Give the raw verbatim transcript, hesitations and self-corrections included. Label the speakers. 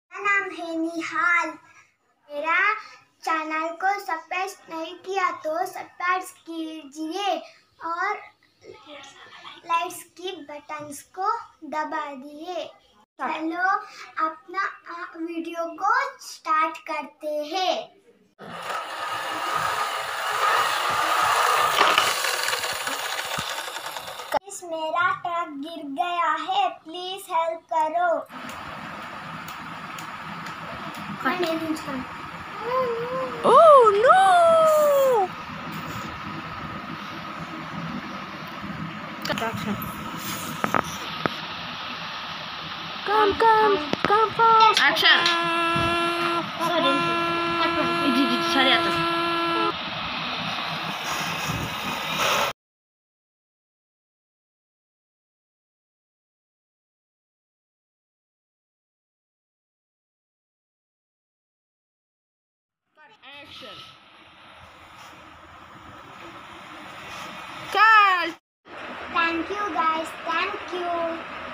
Speaker 1: मेरा नाम है निहाल। मेरा चैनल को सब्सक्राइब नहीं किया तो सब्सक्राइब कीजिए और लाइक्स की बटन्स को दबा दिए। चलो अपना वीडियो को स्टार्ट करते हैं। प्लीज मेरा ट्रक गिर गया है, प्लीज हेल्प करो।
Speaker 2: Oh no! Action. Come, come, come fast. Action. Idi, idi, cari atas. Action. Cut.
Speaker 1: Thank you guys, thank you.